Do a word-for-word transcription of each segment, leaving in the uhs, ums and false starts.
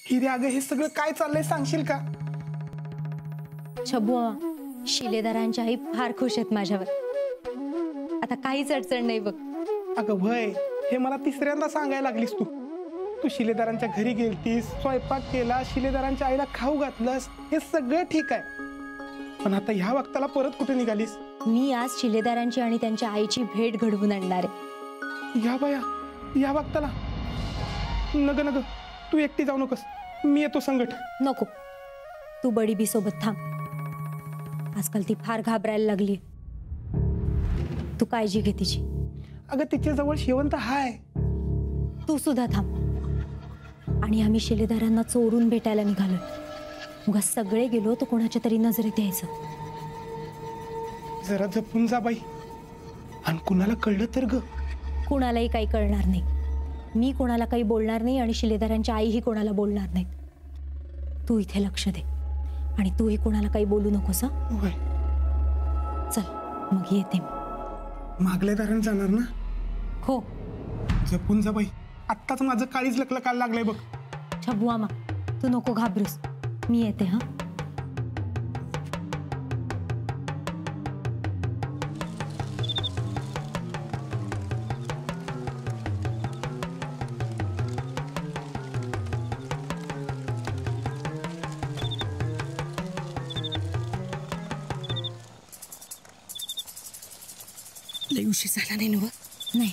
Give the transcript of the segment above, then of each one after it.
हिरे अगं हे सगळं काय चाललंय सांगशील का? छबू शिलेदारांच्या आई फार खुश आहेत माझ्यावर. आता काहीच अडचण नाही बघ. अगं भय हे मला तिसऱ्यांदा सांगायला लागलीस तू. तू शिलेदारांच्या घरी गेलतीस, स्वयंपाक केला, शिलेदारांच्या आईला खाऊ घातलंस, हे सगळं ठीक आहे. पण आता ह्या वक्ताला परत कुठे निघालीस? मी आज शिलेदारांची आणि त्यांच्या आईची भेट घडवून आणणार आहे. या बाया या वक्ताला? नग नग तू एकटी जाऊ नकोस, मी येतो संगट. नको, तू बडी बी सोबत थांब. आजकाल ती फार घाबरायला लागली. तू काळजी घे तिची. अगं तिच्या जवळ शेवंत हाय. तू सुद्धा थांब. आणि आम्ही शिलेदारांना चोरून भेटायला निघालो. उगा सगळे गेलो तर कोणाच्या तरी नजरेत यायचं. जरा जपून जा बाई. आणि कुणाला कळलं तर ग? कुणालाही काही कळणार नाही. मी कोणाला काही बोलणार नाही आणि शिलेदारांच्या आईही कोणाला बोलणार नाहीत. तू इथे लक्ष दे आणि तूही कोणाला काही बोलू नकोस. होय. चल मग येते मी. मागल्या दारात जाणार ना? हो. जपून जा बाई. आत्ताच माझं काळीच लकलकायला लागलंय बघ. छबू आमा तू नको घाबरूस, मी येते. हा लई उशीर झाला नाही नव? नाही.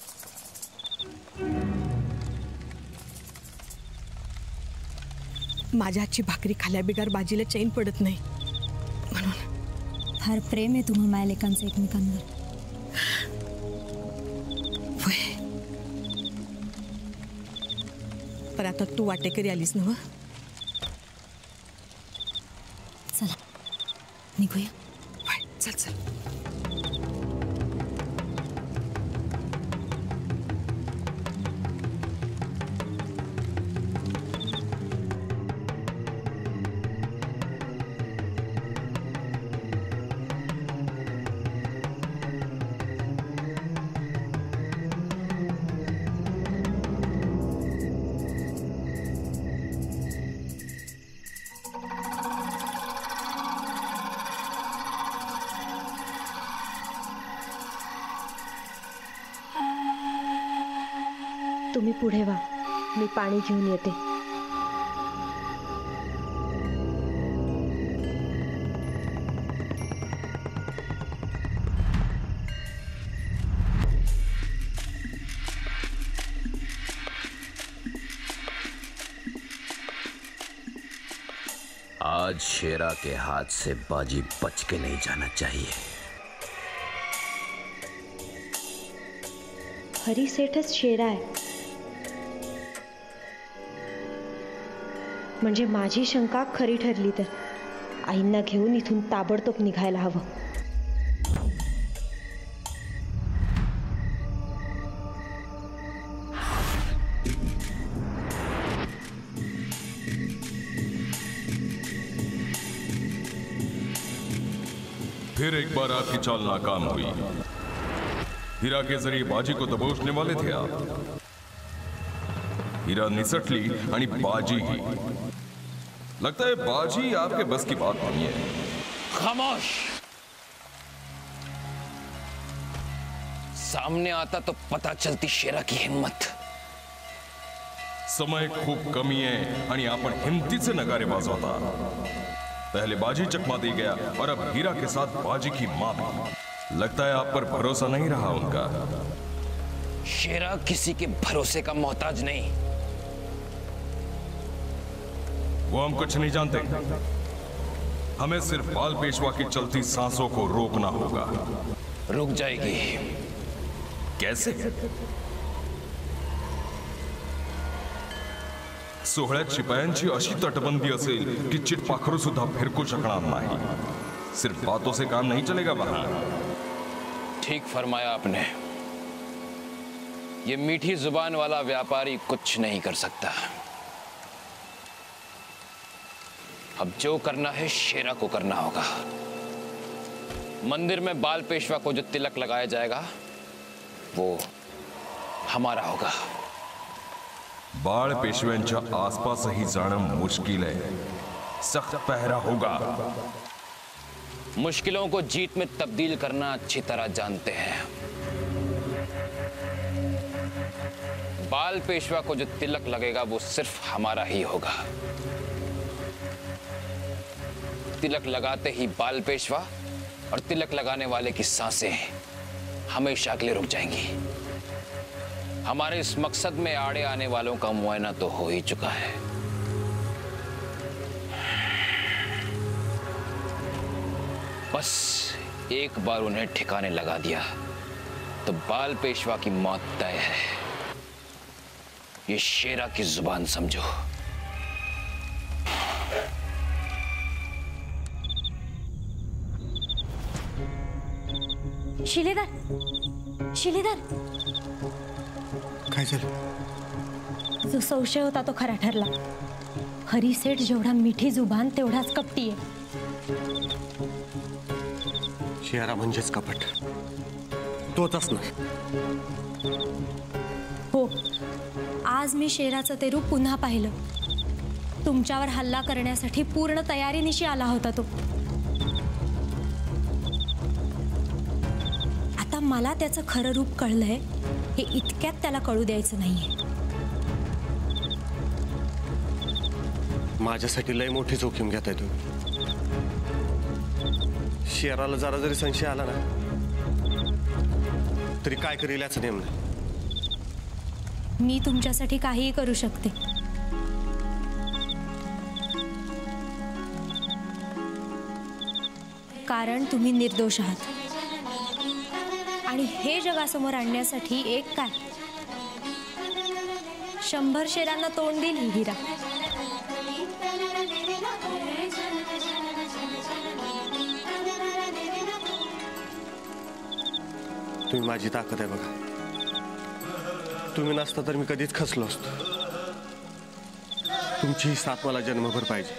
माझ्या हातची भाकरी खाल्या बिगार बाजीला चैन पडत नाही म्हणून. फार प्रेम आहे तुम्हा मायलेकांचं एकमेकांवर. पण आता तू वाटेकरी आलीस नव? चला निघूया. चल चल. तुम्ही पुढे व्हा, मी पाणी घेऊन येते. आज शेरा के हाथ से बाजी बच के नहीं जाना चाहिए. हरी सेठच शेरा आहे म्हणजे माझी शंका खरी ठरली तर आईंना घेऊन इथून ताबडतोब निघायला हवं. फिर एक बार आपकी चाल नाकाम हुई. हीरा के जरिए बाजी को दबोचने वाले थे आप. हीरा निसटली आणि बाजी ही. लगता है बाजी आपके बस की बात नहीं है. खामोश. सामने आता तो पता चलती शेरा की हिम्मत. समय खूब कमी है आणि आपण हिमतीचे नगारे वाजवता. पहले बाजी चकमा दी गया और अब हीरा के साथ बाजी की मां भी. लगता है आप पर भरोसा नहीं रहा उनका. शेरा किसी के भरोसे का मोहताज नहीं. वो हम कुछ नहीं जानते. हमें सिर्फ बाल पेशवा की चलती सांसों को रोकना होगा. रुक जाएगी. कैसे? सोहळ्यात शिपायांची अशी तटबंदी असेल की चिटपाखरू सुद्धा फिरकू शकणार नाही. सिर्फ बातों से काम नहीं चलेगा वहां. ठीक फरमाया आपने. ये मीठी जुबान वाला व्यापारी कुछ नहीं कर सकता. अब जो करना है शेरा को करना होगा. मंदिर में बाल पेशवा को जो तिलक लगाया जाएगा वो हमारा होगा. बाळ पेशव्यांच्या आसपासही जाणं मुश्किल है। सख्त पहरा होगा। मुश्किलों को जीत में तब्दील करना अच्छी तरह जानते हैं। बाल पेशवा को जो तिलक लगेगा वो सिर्फ हमारा ही होगा। तिलक लगाते ही बाल पेशवा और तिलक लगाने वाले की सांसें हमेशा के लिए रुक जाएंगी। हमारे इस मकसद में आड़े आने वालों का मुआयना तो हो ही चुका है। बस एक बार उन्हें ठिकाने लगा दिया तो बाल पेशवा की मौत तय है। ये शेरा की जुबान समझो। शिलेदार, शिलेदार, काय झालं? जो संशय होता तो खरा ठरला। हरी सेठ जेवढा मिठी जुबान तेवढाच कपटी आहे। शेरा म्हणजेच कपट, तोच असणार। हो, आज मी शेराचं ते रूप पुन्हा पाहिलं। तुमच्यावर हल्ला करण्यासाठी पूर्ण तयारीनिशी आला होता तो। आता मला त्याचं खरं रूप कळलंय, हे इतक्यात त्याला कळू द्यायचं नाहीये। माझ्यासाठी लय मोठी जोखीम घेताय तुम्ही। शेराला जरा जरी संशय आला ना तरी काय करेल याचं नेम नाही। मी तुमच्यासाठी काहीही करू शकते। कारण तुम्ही निर्दोष आहात आणि हे जगासमोर आणण्यासाठी एक काय शंभर शेरांना तोंड देईल ही हिरा। तुम्ही माझी ताकद आहे बघा। तुम्ही नसता तर मी कधीच खचलो असतो। तुमची ही साथ मला जन्मभर पाहिजे।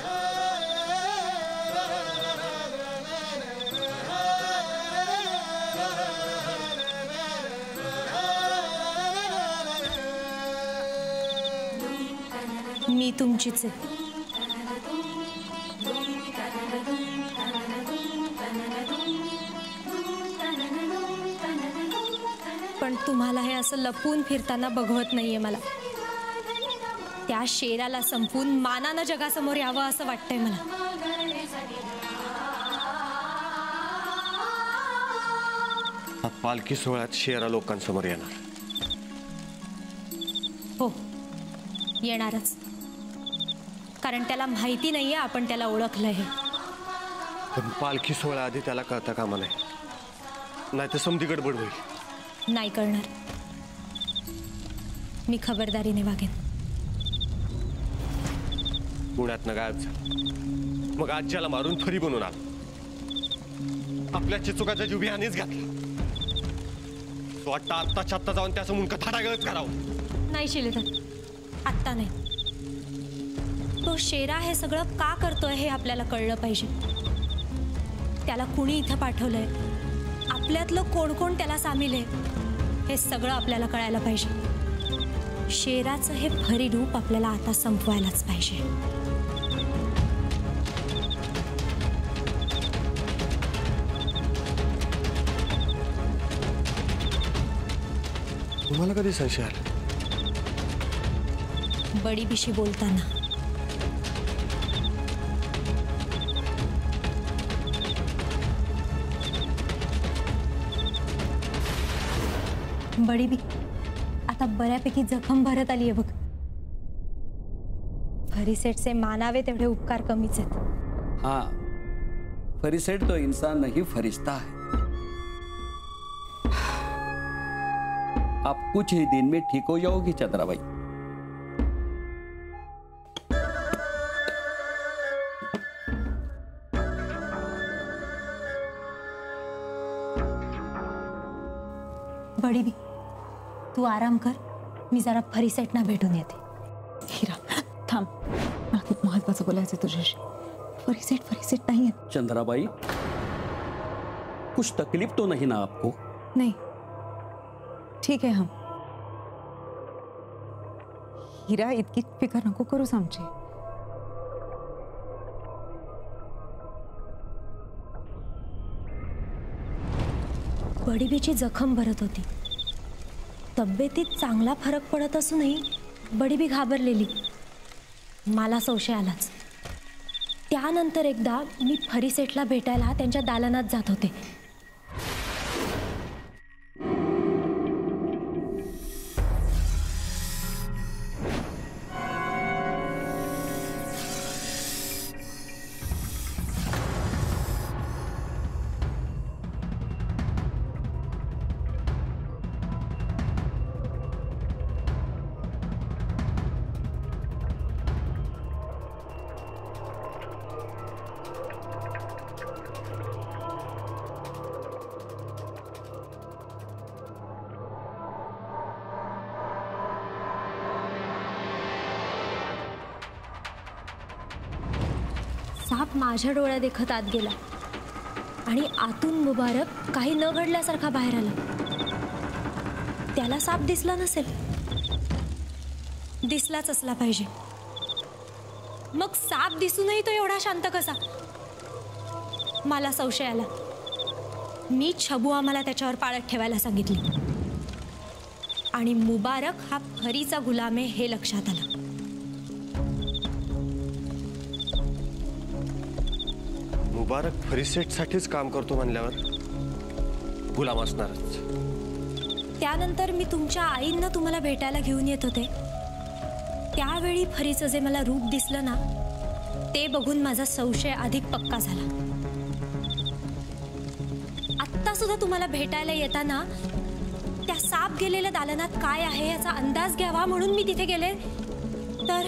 मी तुमचीच आहे। पण तुम्हाला हे असं लपून फिरताना बघवत नाहीये मला। त्या शेराला संपून मानानं जगासमोर यावं असं वाटतंय मला। हा पालखी सोहळ्यात शेरा लोकांसमोर येणार। हो, येणारच। कारण त्याला माहिती नाहीये आपण त्याला ओळखलंय हे। पण पालखी सोहळ्या आधी त्याला कळता कामा नाही, नाही तर समधी गडबड होईल। नाही करणार, मी खबरदारीने वागेन। पुण्यातनं गायब झाला, मग आज्याला मारून फरी बनून आला। आपल्या चिचुकाच्या जीव बिहानेच घातला। तो वाटतं आत्ताच्या आत्ता जाऊन त्याचं मुंडकं थाटागळच करावं। नाही शिलेदार, आत्ता नाही। तो शेरा हे सगळं का करतोय हे आपल्याला कळलं पाहिजे। त्याला कुणी इथं पाठवलंय, आपल्यातलं कोण कोण त्याला सामील आहे, हे सगळं आपल्याला कळायला पाहिजे। शेराचं हे खरी रूप आपल्याला आता संपवायलाच पाहिजे। तुम्हाला कधी संशय आला? बडीबिशी बोलताना। बडीबी आता बऱ्यापैकी जखम भरत आली आहे बघ। फरीसेठचे मानावे तेवढे उपकार कमीच आहेत। हाँ, फरीसेठ तो इंसान नहीं फरिश्ता है। आप कुछ ही दिन में ठीक हो जाओगी चंद्राबाई। बडीबी तू आराम कर, मी जरा फरीसेठना भेटून येते। हिरा थांब, मला खूप महत्वाचं बोलायचं तुझ्याशी। फरीसेठ फरीसेठ नाही आहे। चंद्राबाई, कुछ तकलीफ तो नहीं ना आपको? नहीं, ठीक है हम। हिरा इतकी फिकर नको करूस आमची. बडीबीची जखम भरत होती. तब्येतीत चांगला फरक पडत असूनही बडीबी घाबरलेली. मला संशय आलाच. त्यानंतर एकदा मी फरीसेठला भेटायला त्यांच्या दालनात जात होते. साप माझ्या डोळ्या देखत आत गेला आणि आतून मुबारक काही न घडल्यासारखा बाहेर आला. त्याला साप दिसला नसेल, दिसलाच असला पाहिजे. मग साप दिसूनही तो एवढा शांत कसा? मला संशय आला. मी छबू आम्हाला त्याच्यावर पाळत ठेवायला सांगितली आणि मुबारक हा फरीचा गुलाम आहे हे लक्षात आलं. मुबारक फरीसेठसाठीच काम करतो म्हणल्यावर गुलाम असणारच. त्यानंतर मी तुमच्या आईंना तुम्हाला भेटायला घेऊन येत होते. त्यावेळी फरीचं जे मला रूप दिसलं ना, ते बघून माझा संशय अधिक पक्का झाला. आत्ता सुद्धा तुम्हाला भेटायला येताना त्या साप गेलेल्या दालनात काय आहे याचा अंदाज घ्यावा म्हणून मी तिथे गेले, तर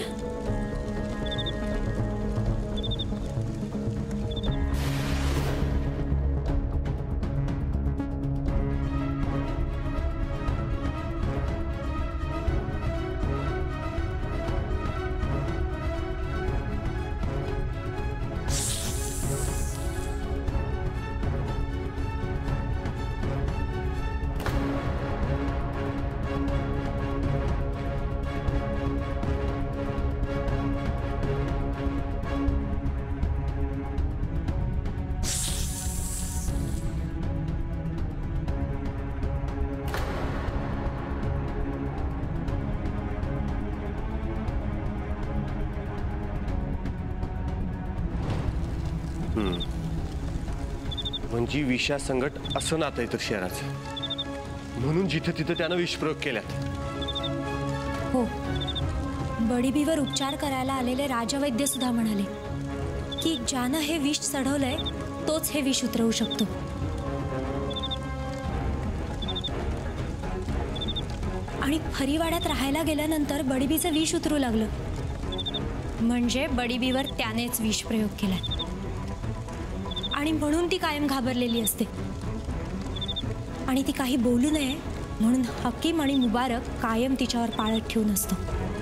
म्हणजे विषासंगट असं नातं येतं शहराचं, म्हणून जिथे तिथे त्यानं विषप्रयोग केल्यात. हो, बडीबीवर उपचार करायला आलेले राजवैद्य सुद्धा म्हणाले की ज्यानं हे विष चढवलंय तोच हे विष उतरवू शकतो. आणि फरीवाड्यात राहायला गेल्यानंतर बडीबीचं विष उतरू लागलं. म्हणजे बडीबीवर त्यानेच विष प्रयोग केलाय आणि म्हणून ती कायम घाबरलेली असते. आणि ती काही बोलू नये म्हणून हकीम आणि मुबारक कायम तिच्यावर पाळत ठेवून असतो.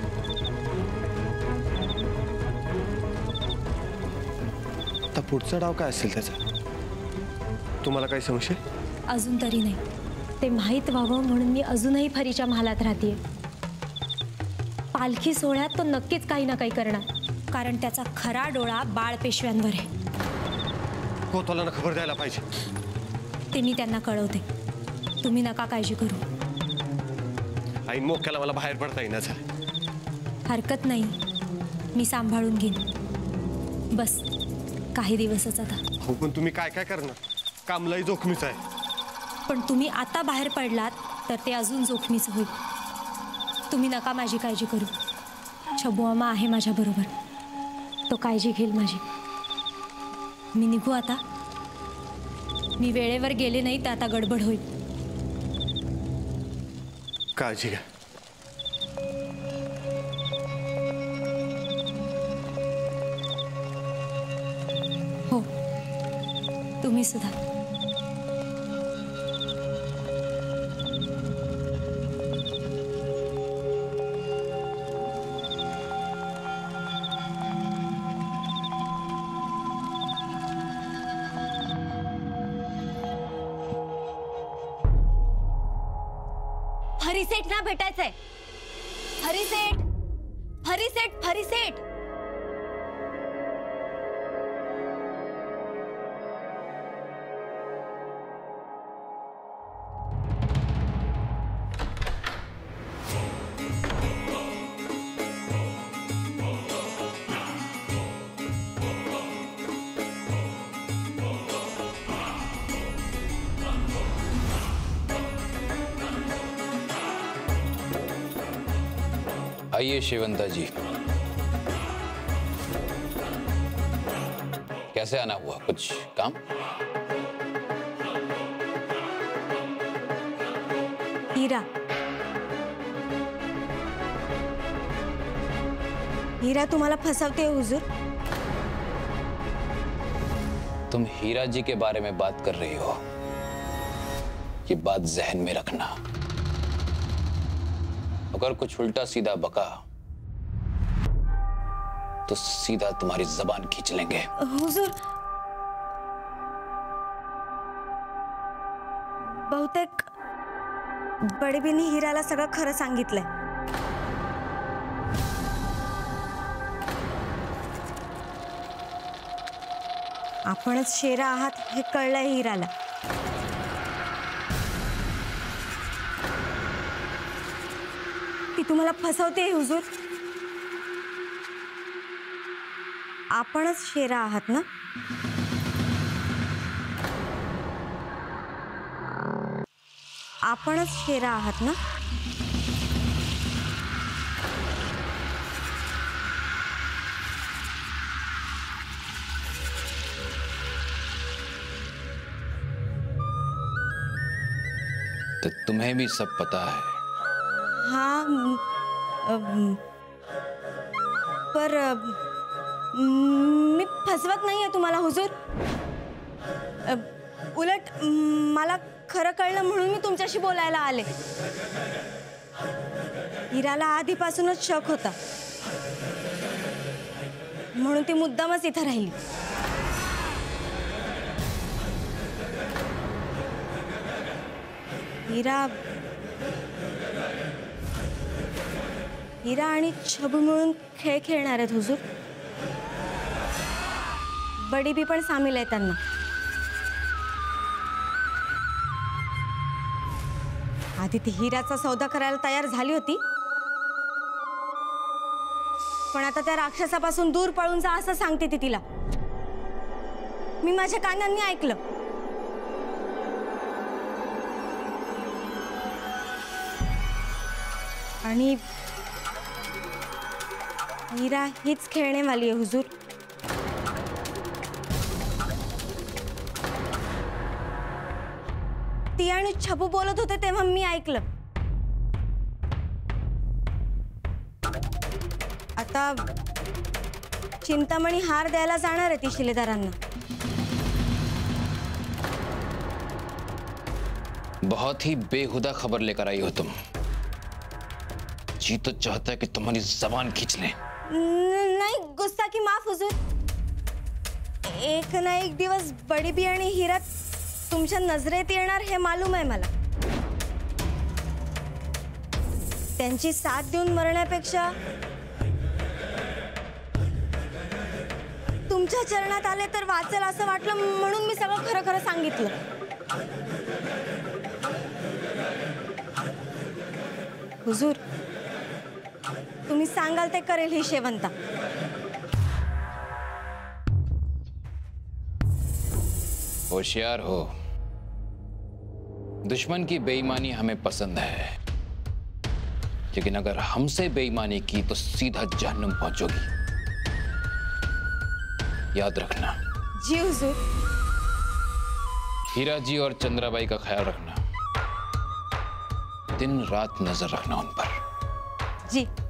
आता पुढचा डाव काय असेल त्याचा? तुम्हाला काही संशय? अजून तरी नाही. ते माहीत व्हावं म्हणून मी अजूनही फरीच्या महालात राहतेय. पालखी सोहळ्यात तो नक्कीच काही ना काही करणार, कारण त्याचा खरा डोळा बाळ पेशव्यांवर आहे. कोतवालांना खबर द्यायला पाहिजे. ते मी त्यांना कळवते. तुम्ही नका काळजी करू. आई मोक्याला मला बाहेर पडता येईना झालं. हरकत नाही, मी सांभाळून घेईन. बस काही दिवसच आता. हो, पण तुम्ही काय काय करणार? कामलाही जोखमीच आहे. पण तुम्ही आता बाहेर पडलात तर ते अजून जोखमीचं होईल. तुम्ही नका माझी काळजी करू. छबू मामा आहे माझ्या बरोबर. तो काळजी घेईल माझी. मी निघू आता. मी वेळेवर गेले नाही तर आता गडबड होईल. काळजी घ्या. हो, तुम्ही सुद्धा. हरिसेठ ना भेटायचंय. हरिसेठ, फरी सेठ, फरी सेठ। आइए शेवंता जी, कैसे आना हुआ? कुछ काम? हीरा, हीरा तुम्हाला फसवते हो हुजूर। तुम हीरा जी के बारे में बात कर रही हो, ये बात जहन में रखना। अगर कुछ उल्टा सीधा बका तो सीधा तुम्हारी जबान खींच लेंगे। हुजूर, बहुतेक बडीबींनी हिराला सगळं खरं सांगितलंय। आपणच शेरा आहात हे कळलंय हिराला। ती तुम्हाला फसवते हुजूर। आपणच शेरा आहात ना? आपणच शेरा आहात ना? तो तुम्हें भी सब पता है? हाँ, पर मी फसवत नाहीये तुम्हाला हुजूर। उलट मला खरं कळलं म्हणून मी तुमच्याशी बोलायला आले। हिराला आधीपासूनच शक होता, म्हणून ती मुद्दामच इथं राहिली। हिरा हिरा आणि छबू मिळून खेळ खेळणार आहेत हुजूर। बडीबी पण सामील आहे त्यांना। आधी ती हिराचा सौदा करायला तयार झाली होती, पण आता त्या राक्षसापासून दूर पळून जा असं सांगते ती तिला। मी माझ्या कानांनी ऐकलं। आणि हिरा हीच खेळणे वाली आहे हुजूर। ती आणि छबू बोलत होते तेव्हा मी ऐकलं। आता चिंतामणी हार द्यायला जाणार आहे ती शिलेदारांना। बहुत ही बेहुदा खबर लेकर आई हो तुम। जी तो चाहता है कि तुम्हारी जबान खींच ले। नहीं, गुस्सा की माफ हुजूर। एक ना एक दिवस बडीबी आणि हिरा तुमच्या नजरेत येणार हे मालूम आहे मला। त्यांची साथ देऊन मरण्यापेक्षा तुमच्या चरणात आले तर वाचेल असं वाटलं, म्हणून मी सगळं खरं खरं सांगितलं। हुजूर, तुम्ही सांगाल ते करेल ही शेवंता। होशियार हो। दुश्मन की बेईमानी हमें पसंद है, लेकिन अगर हमसे बेईमानी की तो सीधा जहन्नुम पहुंचोगी, याद रखना। जी हुजूर। हीरा जी और चंद्राबाई का ख्याल रखना, दिन रात नजर रखना उन पर। जी।